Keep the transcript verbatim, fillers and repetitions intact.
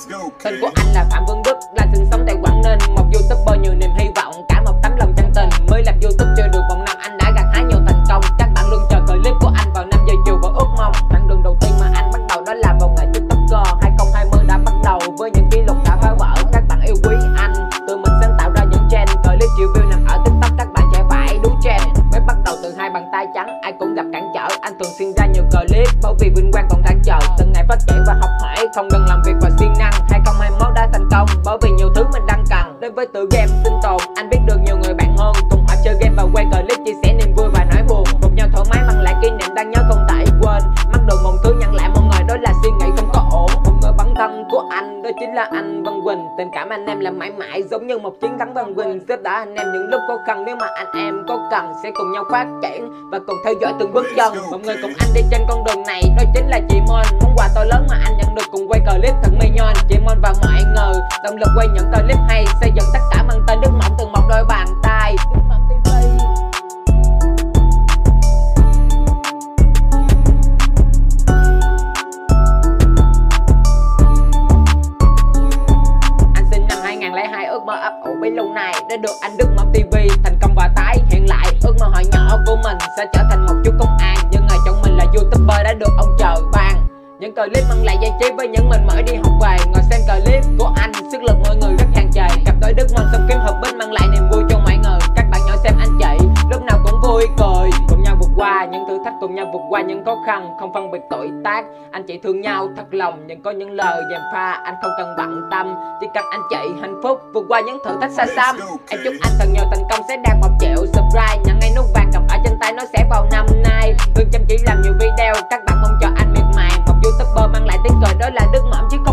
Tên của anh là Phạm Văn Đức, là sinh sống tại Quảng Ninh, một YouTuber nhiều niềm hy vọng, cả một tấm lòng chân tình. Mới làm YouTube chưa được một năm anh đã gặt hái nhiều thành công. Các bạn luôn chờ clip của anh vào năm giờ chiều và ước mong. Chặng đường đầu tiên mà anh bắt đầu đó là vào ngày TikToker. hai không hai không đã bắt đầu với những kỷ lục đã phá vỡ. Các bạn yêu quý anh, tự mình sáng tạo ra những trend. Clip triệu view nằm ở TikTok, các bạn trẻ phải đú trend. Mới bắt đầu từ hai bàn tay trắng, ai cũng gặp cản trở. Anh thường xuyên ra nhiều clip bởi vì vinh quang còn đang chờ. Từng ngày phát triển và học hỏi, không ngừng làm việc và siêng năng. hai không hai mốt đã thành công bởi vì nhiều thứ mình đang cần. Đến với tựa game sinh tồn, anh biết được nhiều người bạn hơn. Cùng họ chơi game và quay clip chia sẻ niềm vui và nỗi buồn. Cùng nhau thoải mái mang lại kỷ niệm đáng nhớ không thể quên. Mắc được một thứ nhận lại mọi người đó là suy nghĩ không có ổn. Một người bản thân của anh đó chính là anh Văn Quỳnh. Tình cảm anh em là mãi mãi giống như một chiến thắng Văn Quỳnh. Giúp đỡ anh em những lúc khó khăn, nếu mà anh em có cần sẽ cùng nhau phát triển và cùng theo dõi từng bước chân. Mọi người cùng anh đi trên con đường này đó chính là chị Mon. Món quà to lớn mà anh nhận được cùng quay clip thật mê nhon. Chị Mon và mọi người động lực quay những clip hay, xây dựng tất cả mang tên Đức Mỏng từ một đôi bàn tay. Đức Mỏng ti vi. Anh sinh năm hai không không hai, ước mơ ấp ủ bấy lâu nay để được anh Đức Mỏng ti vi thành công và tái hiện lại. Ước mơ hồi nhỏ của mình sẽ trở thành một chú công an, nhưng ngày chọn mình là YouTuber đã được ông trời ban. Những clip mang lại giải trí với những mình mới đi học về. Ngồi xem clip của anh, sức lực mọi người rất tràn trề. Cặp đôi Đức Mỏng song kiếm hợp binh mang lại niềm vui cho mọi người. Các bạn nhỏ xem anh chị lúc nào cũng vui cười, cùng nhau vượt qua những thử thách, cùng nhau vượt qua những khó khăn, không phân biệt tuổi tác. Anh chị thương nhau thật lòng, nhưng có những lời gièm pha anh không cần bận tâm. Chỉ cần anh chị hạnh phúc vượt qua những thử thách xa xăm. Em chúc anh thật nhiều thành công sẽ đạt một triệu subscribe. Nhận ngay nút vàng cầm ở trên tay nó sẽ vào năm nay. Luôn chăm chỉ làm nhiều video, các bạn mong cho anh miệt mài. Một YouTuber mang lại tiếng cười đó là Đức Mỏng chứ không